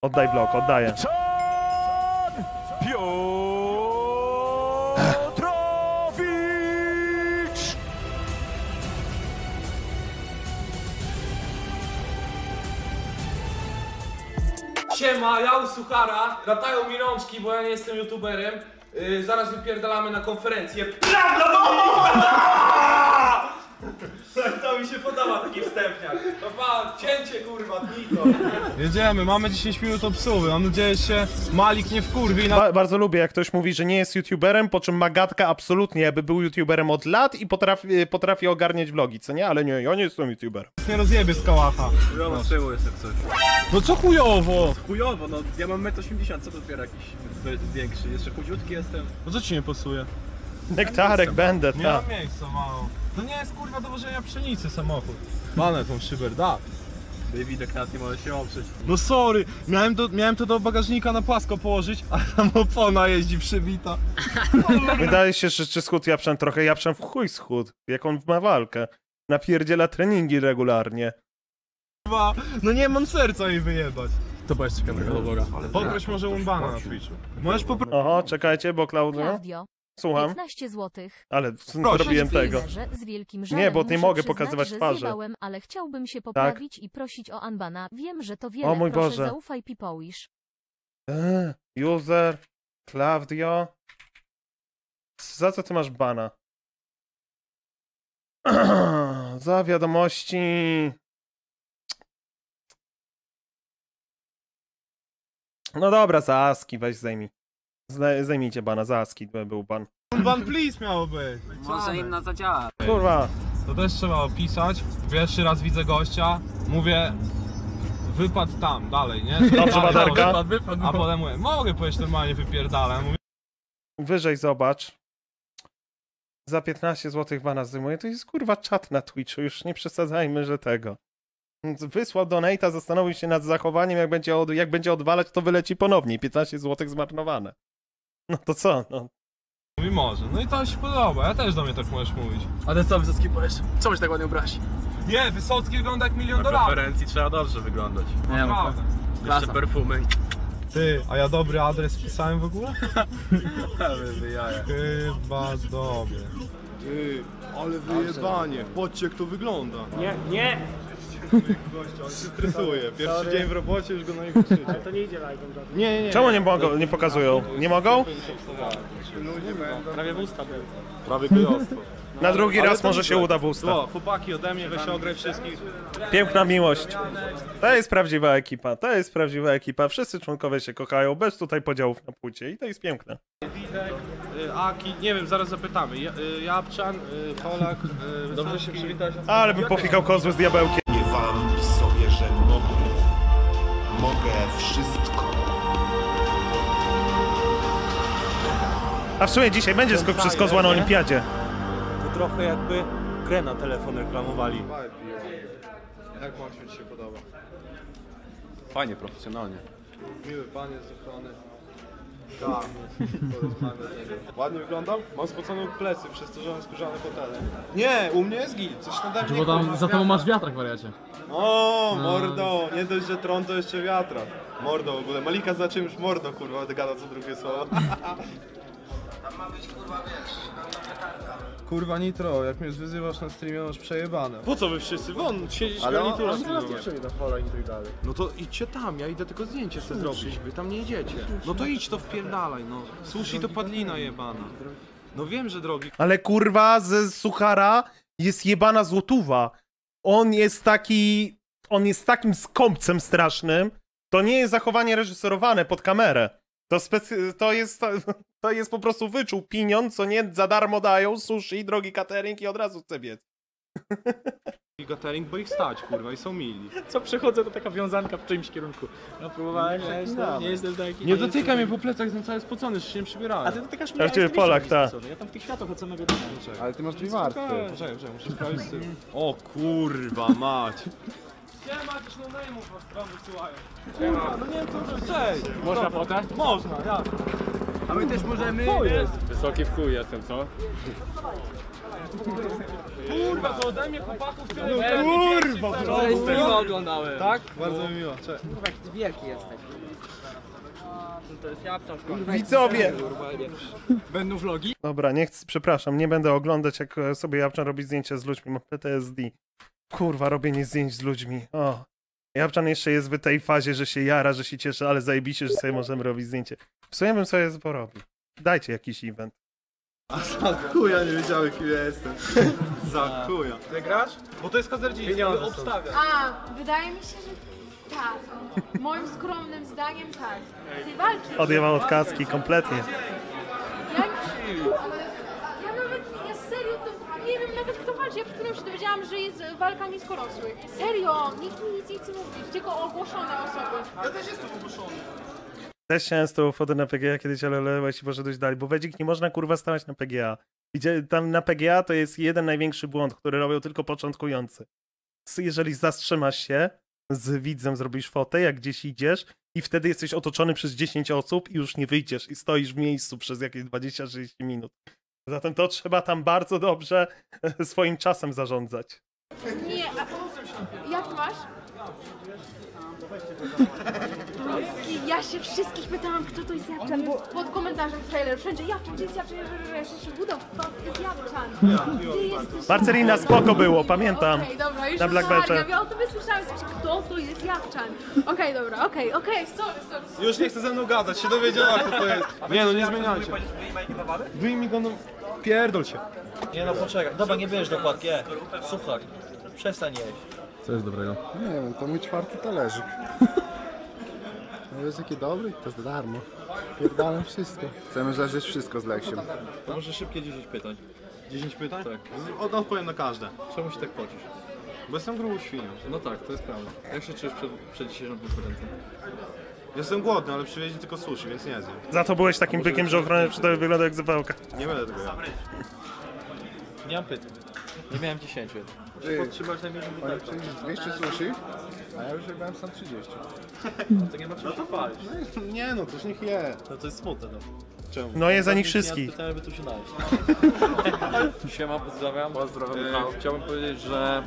Oddaj vlog, oddaję. Piotrowicz! Siema, ja u Suchara, latają mi rączki, bo ja nie jestem youtuberem. Zaraz wypierdalamy na konferencję. Prawda, to mi się podoba taki wstępniak. To pa, cięcie kurwa, Niko. Jedziemy, mamy 10 minut obsługi. Mam nadzieję, że się Malik nie wkurwi. Bardzo lubię, jak ktoś mówi, że nie jest youtuberem, po czym Magatka absolutnie jakby był youtuberem od lat i potrafi ogarniać vlogi, co nie? Ale nie, ja nie jestem youtuberem. Nie rozjebie z kałacha. Chujowo z tyłu jest jak coś. No co chujowo? Chujowo, no ja mam 1,80 m, co dopiero jakiś większy. Jeszcze chudziutki jestem. No co ci nie pasuje? Nektarek będę, Nie ta. ma miejsca mało. To nie jest kurwa do wożenia pszenicy samochód. Manę tą szybę, da. Davidek nawet nie może się oprzeć. No sorry, miałem to do bagażnika na płasko położyć, a tam opona jeździ przybita. Wydaje się, że czy schód Japszan trochę, Japszan w chuj schód, jak on ma walkę. Napierdziela treningi regularnie. Kurwa, no nie mam serca jej wyjebać. To była jeszcze ciekawego doboga. Poproś może Umbana na Twitchu. Możesz poprosić. Oho, czekajcie, bo Klaudio... Klaudio, Słucham, 15 zł. ale zrobiłem tego. Z wielkim Nie, bo nie muszę mogę przyznać, pokazywać że twarzy. zjebałem, ale chciałbym się poprawić i prosić o Unbana. Wiem, że to wiele, O mój proszę Boże. zaufaj Pipoisz. User, Klaudio... Za co ty masz bana? Za wiadomości... No dobra, za ASCII weź zdejmij. Zdejmijcie bana, za ASCII był ban. Umban please miało być. Może inna zadziała. Kurwa. To też trzeba opisać. Pierwszy raz widzę gościa, mówię wypad tam, dalej, nie? Dobrze, Dalej, Baderka? wypad, a potem mówię, mogę powiedzieć normalnie wypierdalam. Mówię, Wyżej zobacz. Za 15 zł bana zdejmuję. To jest kurwa czat na Twitchu, już nie przesadzajmy, że tego. Wysłał donate'a, zastanowił się nad zachowaniem, jak będzie odwalać, to wyleci ponownie. 15 zł zmarnowane. No to co? No. mówi może. No i to się podoba, ja też do mnie tak możesz mówić. A ty co, Wysocki, powiesz? Co byś tak ładnie ubrać? Nie, Wysocki wygląda jak $1 000 Na 000. konferencji trzeba dobrze wyglądać. Nie Naprawdę. Jeszcze perfumy. Ty, a ja dobry adres wpisałem w ogóle? Wy jaja. Chyba dobry. Ty, ale wyjebanie. Patrzcie jak to wygląda. Nie! Gościa, on się stresuje. Pierwszy dzień w robocie, już go na niego krzyczy. To nie idzie live'em. Nie. Czemu nie mogą, nie pokazują? Nie mogą? Prawie w usta był. Prawie gejostwo. Na drugi raz może się uda w usta. O, chłopaki ode mnie, weź ograj wszystkich. Piękna miłość. To jest prawdziwa ekipa, to jest prawdziwa ekipa. Wszyscy członkowie się kochają, bez tutaj podziałów na płcie i to jest piękne. Widek, Aki, nie wiem, zaraz zapytamy. Japczan, Polak, dobrze się przywitać. Ale bym pofikał kozły z diabełkiem. Nie wam sobie, że mogę wszystko. A w sumie dzisiaj będzie skok przez kozła na olimpiadzie. To trochę jakby grę na telefon reklamowali. Jak Maksiu ci się podoba? Fajnie, profesjonalnie. Miły panie z ochrony. Tak, ładnie wyglądam? Mam spocone plecy przez to, że mam skórzane fotele. Nie, u mnie jest git, coś nade mnie. Bo tam za tobą masz wiatrak, wariacie. O, mordo, nie dość, że tron, to jeszcze wiatra. Mordo w ogóle, Malika za czymś mordo, kurwa, będę gadał co drugie słowo. Kurwa Nitro, jak mnie wyzywasz na streamie, masz przejebane. Po co wy wszyscy? Won, siedzieć Ale garnitura. on teraz nie przyjdzie do hola i tak dalej. No to idźcie tam, ja idę tylko zdjęcie sobie zrobić, wy tam nie idziecie. No to idź, to wpierdalaj, no. Sushi to padlina jebana. No wiem, że drogi. Ale kurwa, ze Suchara jest jebana złotówa. On jest takim skąpcem strasznym. To nie jest zachowanie reżyserowane pod kamerę. To jest po prostu wyczuł pieniądz, co nie za darmo dają, sushi, drogi catering i od razu chce biec. Catering, bo ich stać, kurwa, i są mili. Co przychodzę, to taka wiązanka w czyimś kierunku. No próbowałem, nie jestem taki. Nie dotykaj mnie po plecach, jestem cały spocony, że się nie przybierałem. A ty dotykasz mnie, Ja ja ciebie jestem Polak, liczny, ta. spocony. Ja tam w tych światach od samego Ale ty masz dwie warstwy. Poczekaj, muszę sprawdzić z tym. O kurwa mać. Siema, jakieś no-name'ów was tam wysyłają. No nie wiem co, cześć! Można fotę? Można, ja. A my też możemy... Wysoki w chuj jestem, co? Kurwa, to ode mnie chłopaków tyle. To jest miło oglądałem. Tak? Bardzo mi miło. Cześć. Wielki jesteś. To jest jabłka w końcu. Widzowie! Będą vlogi? Dobra, nie chcę, przepraszam, nie będę oglądać, jak sobie Japczan robi zdjęcia z ludźmi, mam PTSD. Kurwa, robienie zdjęć z ludźmi. O. Japczan jeszcze jest w tej fazie, że się jara, że się cieszy, ale zajebiście, że sobie możemy robić zdjęcie. W sumie bym sobie porobił. Dajcie jakiś event. A za chuja nie wiedziałem, kim ja jestem. Za chuja. Ty grasz? Bo to jest hazardzista, obstawia. A, wydaje mi się, że tak. Moim skromnym zdaniem tak. Ty walczysz. Odjęłam od kaski kompletnie. Ja serio to nie wiem nawet kto walczy. Ja przed chwilą się dowiedziałam, że jest walka niskorosłych. Serio, nikt mi nic nie chce mówić, tylko ogłoszone osoby. Ja też jestem ogłoszony. Też chciałem z tą fotę na PGA kiedyś, ale właśnie poszedłeś dalej, bo wedzik nie można kurwa stawać na PGA. Idzie, tam na PGA to jest jeden największy błąd, który robią tylko początkujący. Jeżeli zatrzymasz się, z widzem zrobisz fotę, jak gdzieś idziesz i wtedy jesteś otoczony przez 10 osób i już nie wyjdziesz i stoisz w miejscu przez jakieś 20-30 minut. Zatem to trzeba tam bardzo dobrze swoim czasem zarządzać. Nie, a jak ty masz? Ja się wszystkich pytałam, kto to jest Japczan, bo pod komentarzem trailer wszędzie Japczan, gdzie jest Japczan, ja się who the fuck jest Japczan? Gdzie jesteś? Marcelina, spoko było, pamiętam. Okej, dobra, już Na Black Belcie. Ja o tobie słyszałam, kto to jest Japczan? Okej, dobra, okej, sorry. Już nie chce ze mną gadać, się dowiedziała, kto to jest. Nie no, nie zmieniajcie. Wyjmij go, no... Pierdol się. Nie no, poczekaj. Dobra, nie bierz dokładki, suchar. Przestań jeść. Co jest dobrego? Nie wiem, to mój 4. talerzyk. No jest jaki dobry, to za darmo. Pierdalam wszystko. Chcemy zażyć wszystko z Leksiem. To może szybkie 10 pytań. 10 pytań? Tak. Odpowiem na każde. Czemu się tak płacisz? Bo jestem grubą świnią. No tak, to jest prawda. Jak się czujesz przed dzisiejszą konferencją? Jestem głodny, ale przywieźli tylko sushi, więc nie zjem. Za to byłeś takim bykiem, że ochroniarz przy tobie wygląda jak zapałka. Nie będę tego jadł. Nie mam pytań. Nie miałem 10. Podtrzymać najmniejszą butelkę. 200 sushi, a ja już jebałem sam 30. To nie ma czego to palić. Nie no, coś niech je. No to jest smutne, no. Czemu? No je za nich wszystkich. Pytałem, by tu się najeść. Siema, pozdrawiam. Chciałbym powiedzieć, że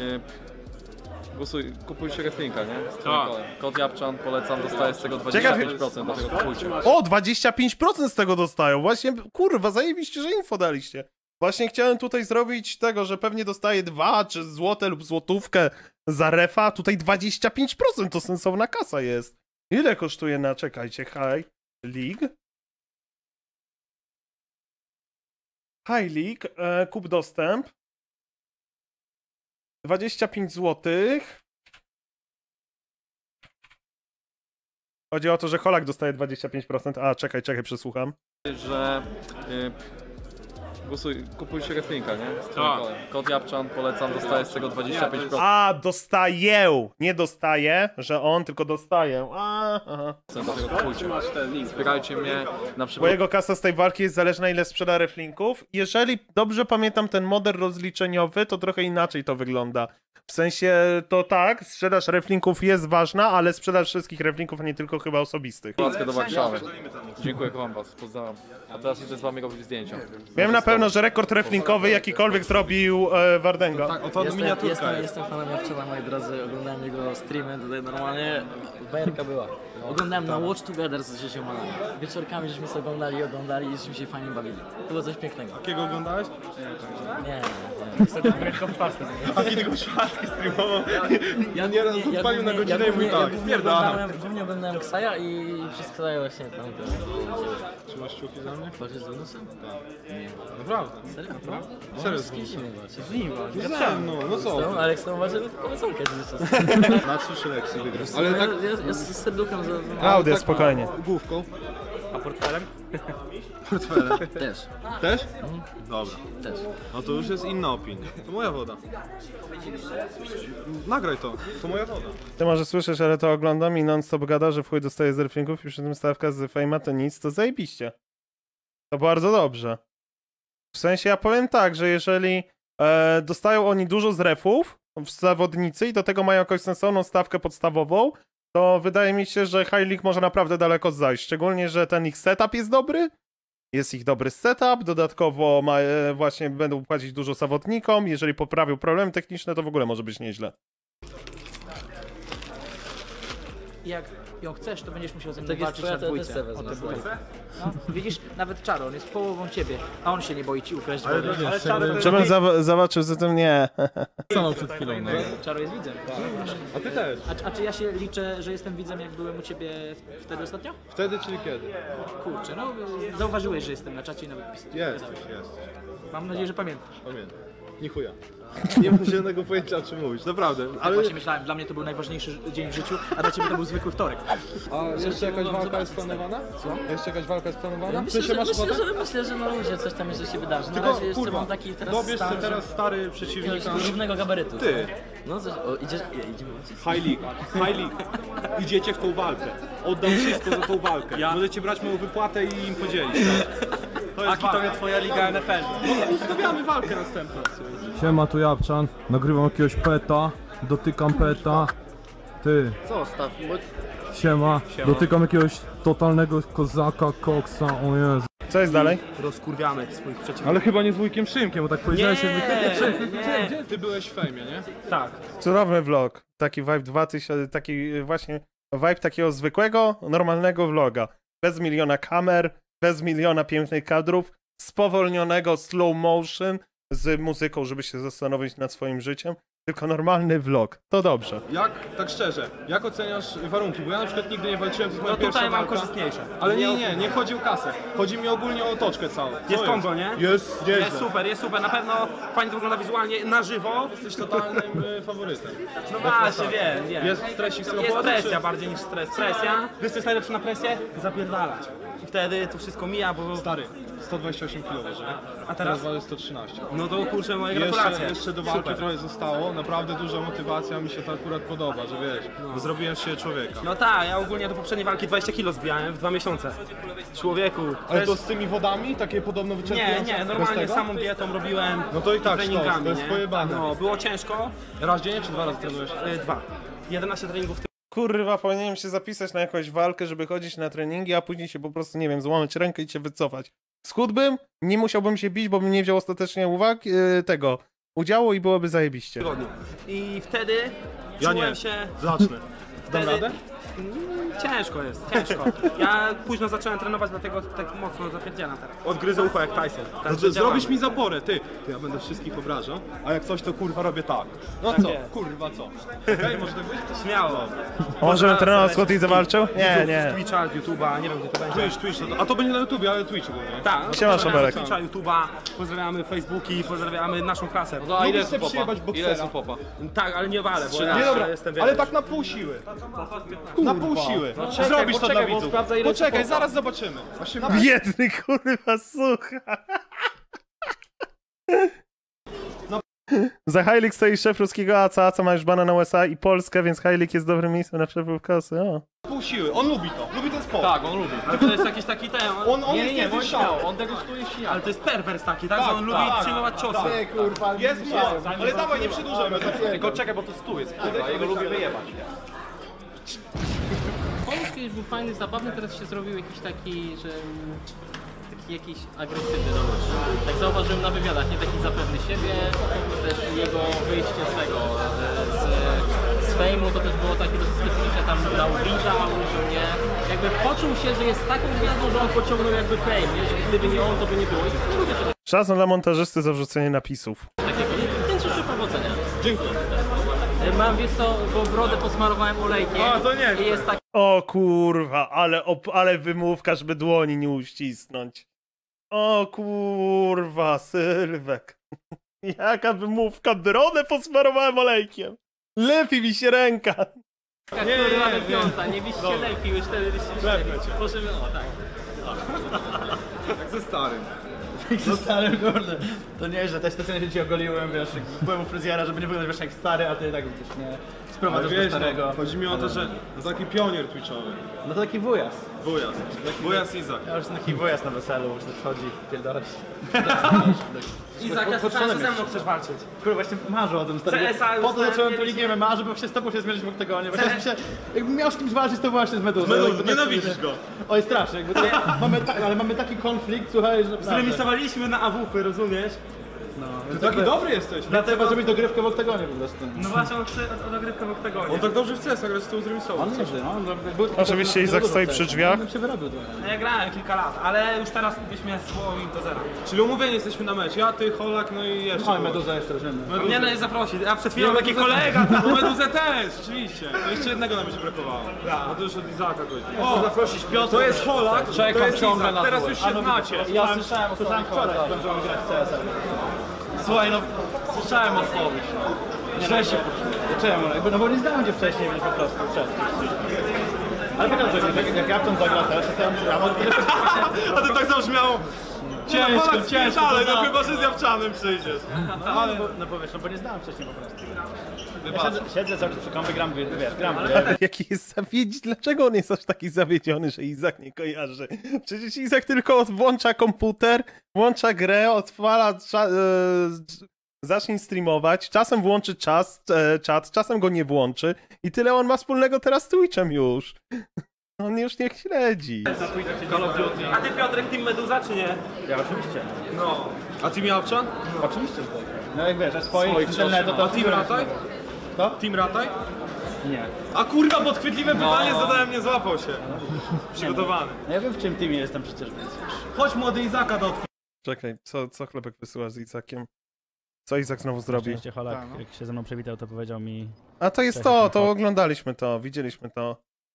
kupujcie wrestlinga, nie? Kod Japczan, polecam, dostaję z tego 25%, dlatego kupujcie. O, 25% z tego dostają. Właśnie, kurwa, zajebiście, że info daliście. Właśnie chciałem tutaj zrobić tego, że pewnie dostaję 2 czy złote lub złotówkę za refa. Tutaj 25% to sensowna kasa jest. Ile kosztuje na, czekajcie, High League? High League, kup dostęp. 25 zł. Chodzi o to, że Holak dostaje 25%. A, czekaj, przesłucham. Że kupujcie wrestlinga, nie? Kod Japczan, polecam, dostaję z tego 25%. A, dostaję! Nie dostaję, że on, tylko dostaję. Aha. Dlatego kupujcie. Wspierajcie mnie na Bo przykład. jego kasa z tej walki jest zależna, ile sprzeda reflinków. Jeżeli dobrze pamiętam ten model rozliczeniowy, to trochę inaczej to wygląda. W sensie to tak, sprzedaż reflinków jest ważna, ale sprzedaż wszystkich reflinków, a nie tylko chyba osobistych. Polskę do Warszawy. Dziękuję, kocham was, pozdrawiam. A teraz idę z wami robić zdjęcia. Wiem na pewno, że rekord reflinkowy jakikolwiek zrobił Wardenga. Tak, oto miniaturka jest. Jestem fanem Japczana, moi drodzy, oglądałem jego streamy, tutaj normalnie bajerka była. Oglądałem na Watch Together z ziomalami. Wieczorkami żeśmy sobie oglądali i żeśmy się fajnie bawili. To było coś pięknego. Jakiego oglądałeś? Nie. Niestety tylko pastę. A kiedy go szatki streamował? Ja nieraz odpalił na godzinę i mój tak. Głównie oglądałem Ksaja i wszystko daje właśnie tam. Trzymasz kciuki za mnie? Walczysz z Unusem? Nie. Naprawdę. Serio? Serio Z kim innym walczysz? No co? Ale jak z tą walczysz, to koleżankę Na 3 lekcji wygrasz. Ale tak... Ja z serduchem za... Klaudia, spokojnie. Główką. A portfelem? Portfelem. Też. Też? Dobra. Też. No to już jest inna opinia. To moja woda. Nagraj to. To moja woda. Ty może słyszysz, ale to oglądam i non-stop gada, że w chuj dostaje z reflinków i przy tym stawka z Fejma to nic, to zajebiście. To bardzo dobrze. W sensie ja powiem tak, że jeżeli dostają oni dużo z refów, zawodnicy i do tego mają jakąś sensowną stawkę podstawową, to wydaje mi się, że High League może naprawdę daleko zajść. Szczególnie, że ten ich setup jest dobry. Jest ich dobry setup, dodatkowo właśnie będą płacić dużo zawodnikom. Jeżeli poprawią problemy techniczne, to w ogóle może być nieźle. Jak ją chcesz, to będziesz musiał ze mną Tak jest, walczyć to ja na te dwójce. testy wezmę. O tę dwójkę. No, widzisz, nawet Czaro, on jest połową ciebie, a on się nie boi ci ukraść Ale wody. Żebym zobaczył za tym, nie. Co przed chwilą, no. Czaro jest widzem. A ty też. A czy ja się liczę, że jestem widzem, jak byłem u ciebie wtedy ostatnio? Wtedy, czyli kiedy? Kurczę, no zauważyłeś, że jestem na czacie i nawet pisałem. Jest. Mam nadzieję, że pamiętasz. Pamiętam. Ni chuja. Nie mam zielonego pojęcia, o czym mówisz, naprawdę. Ale właśnie myślałem, dla mnie to był najważniejszy dzień w życiu, a dla ciebie to był zwykły wtorek. A jeszcze jakaś walka jest planowana? Co? Jeszcze jakaś walka jest planowana? Myślę, że na luzie coś tam jeszcze się wydarzy. Na Tylko, razie jeszcze kurwa, mam taki teraz dobierz stan, sobie teraz stary przeciwnika. równego gabarytu. Ty. No coś, idziemy. High League. Idziecie w tą walkę. Oddam wszystko za tą walkę. Możecie brać moją wypłatę i im podzielić. To jest to jest twoja liga NFL. No, ustawiamy walkę następną. Siema, tu Japczan, nagrywam jakiegoś peta, dotykam peta. Ty, Zostaw, bo siema, dotykam jakiegoś totalnego kozaka, koksa, o Jezu. Co jest dalej? Rozkurwiamy swoich przeciwników. Ale chyba nie z wujkiem Szymkiem, bo tak powiedziałeś, Nie, ty byłeś w fejmie, nie? Tak. Cudowny vlog. Taki vibe 2000, taki właśnie vibe takiego zwykłego, normalnego vloga. Bez miliona kamer, bez miliona pięknych kadrów, spowolnionego slow motion z muzyką, żeby się zastanowić nad swoim życiem. Tylko normalny vlog. To dobrze. Jak, tak szczerze, jak oceniasz warunki? Bo ja na przykład nigdy nie walczyłem, to jest moja No pierwsza tutaj mam walka. korzystniejsze. Ale nie chodzi o kasę. Chodzi mi ogólnie o otoczkę całą. Co Jest kombo, nie? Jest Jest super, na pewno fajnie to wygląda wizualnie, na żywo. Jesteś totalnym faworytem. No właśnie, wiem. Jest stresik z Jest roboty, presja czy... bardziej niż stres. Presja, wiesz co jest najlepsze na presję? Zapierdalać. I wtedy to wszystko mija, bo... Stary, 128 kg, że? A teraz? waży 113. No to kurczę, moje gratulacje. Jeszcze do walki Super. trochę zostało. Naprawdę duża motywacja, mi się to akurat podoba, że wiesz, bo zrobiłem z siebie człowieka. No tak, ja ogólnie do poprzedniej walki 20 kg zbijałem w 2 miesiące. Człowieku. Ale to z tymi wodami, takie podobno wyczerpujące? Nie, normalnie samą dietą robiłem. No to i tak treningami, to jest nie? pojebane. No, było ciężko. Raz dziennie czy 2 razy trenujesz? 2. 11 treningów. Kurwa, powinienem się zapisać na jakąś walkę, żeby chodzić na treningi, a później się po prostu, nie wiem, złamać rękę i się wycofać. Schudłbym, nie musiałbym się bić, bo bym nie wziął ostatecznie udziału i byłoby zajebiście. I wtedy Ja czułem nie. się... Zacznę. Dam radę? Ciężko jest, ciężko. Ja późno zacząłem trenować, dlatego tak mocno zapierdzielam teraz. Odgryzę ucho jak Tyson. Znaczy, zrobisz mi zaporę, ty. To ja będę wszystkich obrażał, a jak coś to kurwa robię tak. No Tak co? jest. Kurwa co? Okej, może tak być? Śmiało. Możemy trenować, Scotty zawalczył? Nie, nie. Z Twitcha, z YouTube'a, nie wiem gdzie to będzie. Twitch, a to będzie na YouTubie, ale Twitchu głównie. Tak, no, Siema, pozdrawiamy Szabelek. Twitcha, YouTube'a, pozdrawiamy Facebooki, pozdrawiamy naszą klasę. No a ile Lubisz jest sobie przyjebać popa? boksera? Ile jest popa? Tak, ale nie walę, bo Nie ja dobra, jestem ale tak na pół siły. Na pół siły. czekaj, Zrobisz to dla poczekaj, bo widzów. sprawdzę, ile Poczekaj, jest popa. zaraz zobaczymy. Właśnie Biedny kurwa, słucha. Za High League stoi szef ruskiego ACA, co ma już bana na USA i Polskę, więc High League jest dobrym miejscem na przepływ kasy. O. pół siły. On lubi to. Lubi ten sport. Tak, on lubi. Ale to jest jakiś taki ten... On nie, jest bo śmiały. On degustuje śniadanie. Ale to jest perwers taki, tak? Że on lubi przyjmować ciosy. kurwa, Jest, ale dawaj, nie przedłużajmy. Tylko czekaj, bo to stół jest, kurwa, jego lubię wyjebać. Pomysł kiedyś był fajny, zabawny, teraz się zrobił jakiś taki, że... taki jakiś agresywny dosyć. Tak zauważyłem na wywiadach, nie taki zapewny siebie, też jego wyjście z tego, z fejmu, to też było takie dosyć specyficzne, tam na ubliżał, że nie... Jakby poczuł się, że jest taką gwiazdą, że on pociągnął jakby fame, nie? Że gdyby nie on, to by nie było. I lubię coś Szacun dla montażysty za wrzucenie napisów. takiego. Więc życzę powodzenia. Dziękuję. Mam, wiesz co, bo brodę posmarowałem olejkiem A, to nie i jest tak... O kurwa, ale wymówka, żeby dłoni nie uścisnąć. O kurwa, Sylwek. Jaka wymówka, brodę posmarowałem olejkiem. Lepi mi się ręka. Kurwa wypiąta, nie byście lepiej, już wtedy byście Lepę lepiej. cię. Możemy, o tak. Jak ze starym. No stary, kurde. To nie, że też specjalnie się ci ogoliłem, wiesz, byłem u fryzjera, żeby nie wyglądać wiesz jak stary, a ty tak wiesz, nie. sprowadzasz do starego. Chodzi mi o to, że to taki pionier twitchowy. No to taki wujas. Wujas Izak. Ja już taki wujas na weselu, już tak chodzi, pierdolać. Izak, ja słyszałem, że ze mną chcesz walczyć. Kurwa, właśnie marzę o tym, stary. Po to zacząłem tą ligę MMA, żeby się z tobą się zmierzyć w oktagonie. Jakbym miał z kimś walczyć, to właśnie z Meduzą. Nienawidzisz go. Oj, strasznie. Jakby to, ale mamy taki konflikt, słuchaj, że... Zremisowaliśmy na AWP, rozumiesz? No, Ty taki dobry jesteś. Dlatego zrobić dogrywkę w oktagonie po prostu. No właśnie, on chce o dogrywkę w oktagonie. On tak dobrze w CS, ale z tyłu zremisował. On nieźle, no. Oczywiście Izak stoi przy drzwiach. Się wyrobił trochę. No ja grałem kilka lat, ale już teraz byś mnie zło im do zera. Czyli umówieni jesteśmy na mecz. Ja, ty, Holak, no i jeszcze. Chodź, Meduza jeszcze weźmiemy. Mnie nie zaprosić, a przed chwilą taki kolega No Meduzę też, rzeczywiście. To jeszcze jednego nam będzie brakowało. No to już od Izaka chodzi. O, zaprosić Piotra. to jest Holak, to Czekam jest ciągle Izak. na Teraz dwóch. już się znacie. Ja słyszałem wczoraj, że będziemy grać w CS. Słuchaj, no słyszałem odpowiedź. Źle się poczułem. Czemu? No bo nie znałem cię wcześniej, więc po prostu ale pytam sobie, jak Japczan zagra też, to ja mam tyle... A to tak zabrzmiało. Ciężko, ale no chyba, że z Japczanem przyjdziesz. No powiesz, no bo nie znałem wcześniej po prostu. Ja siedzę cały czas przy kampie, gram, wiesz, gram. Jaki jest zawiedziony? Dlaczego on jest aż taki zawiedziony, że Izak nie kojarzy? Przecież Izak tylko włącza komputer, włącza grę, odpala, zacznie streamować, czasem włączy czat, czasem go nie włączy i tyle on ma wspólnego teraz z Twitchem już. On już niech śledzi. A ty Piotrek, Team Meduza czy nie? Ja oczywiście. No. A Team Japczan? Oczywiście, że tak. No jak wiesz, a swoich internetu to... A Team Rataj? Co? Team Rataj? Nie. A kurwa, podchwytliwe pytanie zadałem, nie złapał się. Przygotowany. No ja wiem w czym teamie jestem przecież, więc... Chodź młody Izaka do Czekaj, co Chlebek wysyła z Izakiem? Co Izak znowu zrobi? Oczywiście Holak, jak się ze mną przywitał, to powiedział mi... A to jest to oglądaliśmy to, widzieliśmy to.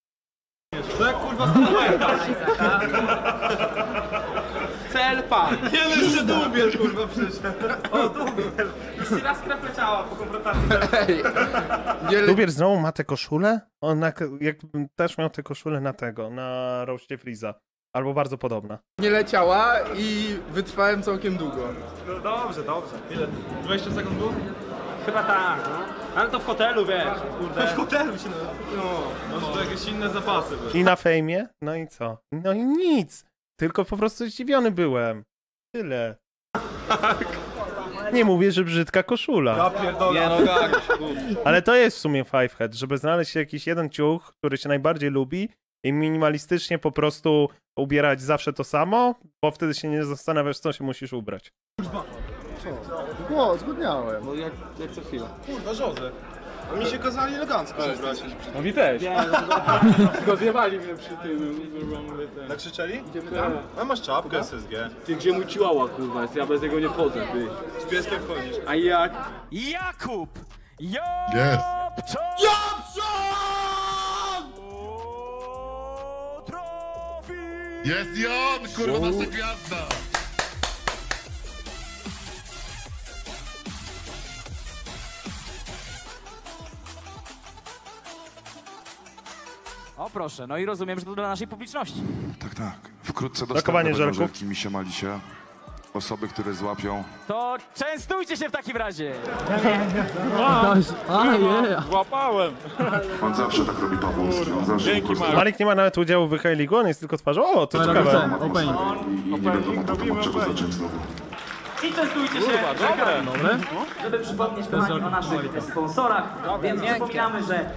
To jak kurwa stanowerka. Cel pan. Nie jeszcze Dubiel kurwa przyszedł. O, Dubiel. Jeszcze raz krew leciała po konfrontacji. Dubiel znowu ma tę koszulę? On jakbym też miał tę koszulę na roście Freeza. Albo bardzo podobna. Nie leciała i wytrwałem całkiem długo. No dobrze. Ile? 20 sekund było? Chyba tak, no. Ale to w hotelu, wiesz, kurde. W hotelu się no, może to jakieś inne zapasy były. I na fejmie? No i co? No i nic. Tylko po prostu zdziwiony byłem. Tyle. Nie mówię, że brzydka koszula. Ja pierdolę. Nie no Ale to jest w sumie five head, żeby znaleźć jakiś jeden ciuch, który się najbardziej lubi i minimalistycznie po prostu ubierać zawsze to samo, bo wtedy się nie zastanawiasz, co się musisz ubrać. Co? Zgodniałem. No jak co chwilę. Kurwa, Jose. A mi się kazali elegancko przebrać. No mi też. Tylko zjebali mnie przy tym. Nakrzyczeli? Idziemy tam? A masz czapkę SSG. Ty gdzie mój chihuahua, kurwa, jest? Ja bez niego nie wchodzę, ty. Z pieskiem wchodzisz. A jak? Jakub! Jest! Jest i on! Kurwa, nasza gwiazda! O proszę, no i rozumiem, że to dla naszej publiczności. Tak. Wkrótce Blokowanie dostępne będą żelków. żelki misia. Osoby, które złapią. To częstujcie się w takim razie. Złapałem. On zawsze tak robi Pawłowski. On zawsze po prostu... Malik nie ma nawet udziału w High League, on jest tylko twarzą. O, to ciekawe. I nie wiadomo potem od czego zacząć znowu. I częstujcie się, Dobre. Żeby przypomnieć kochani o naszych sponsorach, więc przypominamy, że...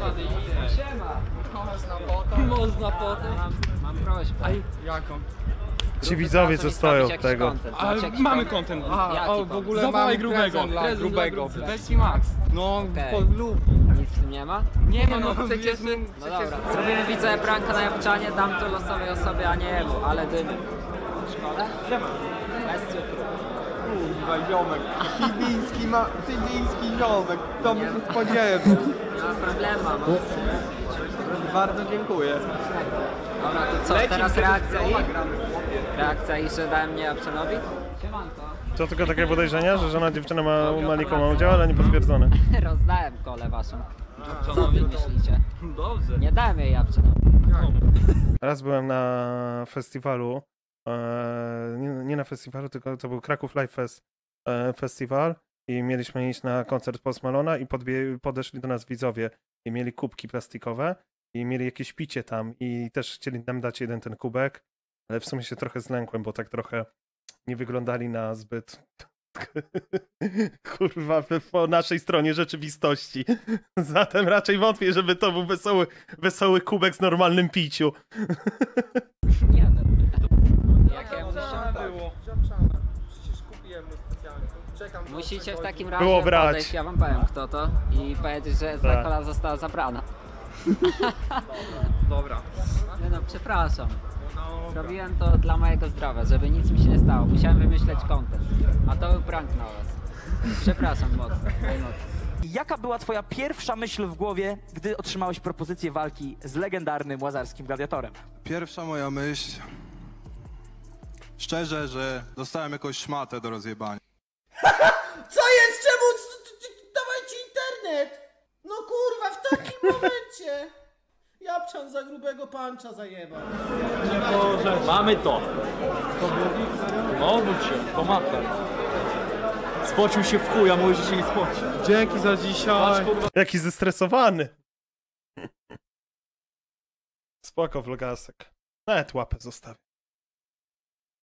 Można potem. Mam prośbę. Jaką? Ci widzowie, co stoją od tego. Ale mamy content. O, w ogóle zawołaj grubego. Grubego. Weź Max. No, lub. Nic w tym nie ma? Nie ma, no przecież... No dobra. Zrobimy widzę pranka na Japczanie, dam to losowej osobie, a nie jemu, ale dymy. W szkole? Bez cukru. Kurwa, ziomek. Tybiński ziomek. To by się spodziewał. Nie ma problemu, mam. Bardzo dziękuję. Dobra, to co, teraz reakcja i? Reakcja i, że dałem mnie Japczanowi? To tylko takie podejrzenia, że żona dziewczyna ma u Malika ma udział, ale nie potwierdzone. Rozdałem kolę waszą. Co wy myślicie? Dobrze. Nie dałem jej Japczanowi. Raz byłem na festiwalu, nie na festiwalu, tylko to był Kraków Live Festival i mieliśmy iść na koncert Post Malona i podeszli do nas widzowie i mieli kubki plastikowe i mieli jakieś picie tam i też chcieli nam dać jeden ten kubek, ale w sumie się trochę zlękłem, bo tak trochę nie wyglądali na zbyt kurwa po naszej stronie rzeczywistości. Zatem raczej wątpię, żeby to był wesoły kubek z normalnym piciu. Jakie było? Przecież kupiłem specjalnie. Czekam. Musicie w takim razie Było brać. podejść, ja wam powiem kto to i powiedzieć, że zakola została zabrana. Dobra. Nie no, przepraszam. Zrobiłem to dla mojego zdrowia, żeby nic mi się nie stało. Musiałem wymyśleć content. A to był prank na was. Przepraszam mocno, najmocniej. Jaka była twoja pierwsza myśl w głowie, gdy otrzymałeś propozycję walki z legendarnym łazarskim gladiatorem? Pierwsza moja myśl... Szczerze, że dostałem jakąś szmatę do rozjebania. Co jest? Czemu? Dawajcie internet! No kurwa, w takim momencie! Japczan za grubego pancza zajebał. Mamy to. Odwróć się, pomachaj. Spocił się w chuj, a mówi, że się nie spoci. Dzięki za dzisiaj. Jaki zestresowany. Spoko, vlogasek. Nawet łapę zostawię.